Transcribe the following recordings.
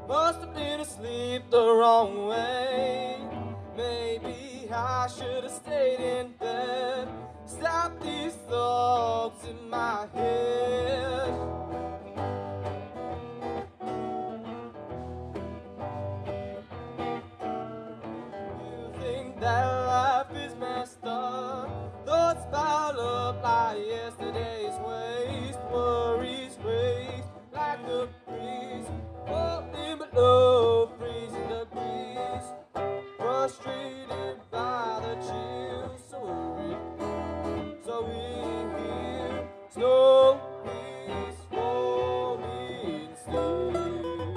Must have been asleep the wrong way. Maybe I should have stayed in bed. Stop these thoughts in my head. You think that life is messed up. Thoughts pile up like yesterday's waste. Worries race like the breeze. Falling below freezing degrees. Frustrated by the chill. So we hear slowly falling still.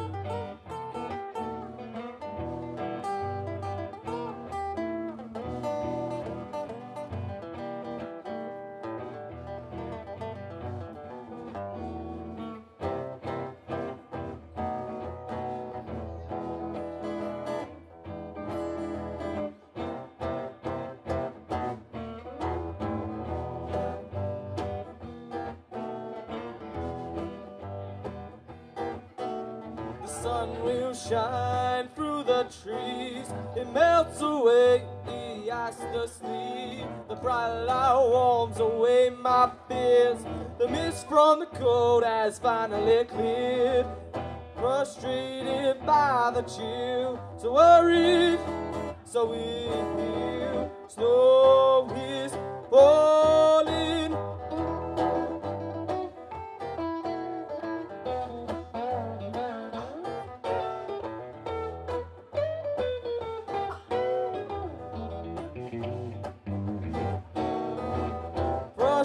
The sun will shine through the trees. It melts away the ice, the sleep. The bright light warms away my fears. The mist from the cold has finally cleared. Frustrated by the chill, so worried, so ill. Snow is falling.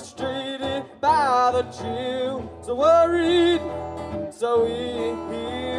Frustrated by the chill, so worried, so ill.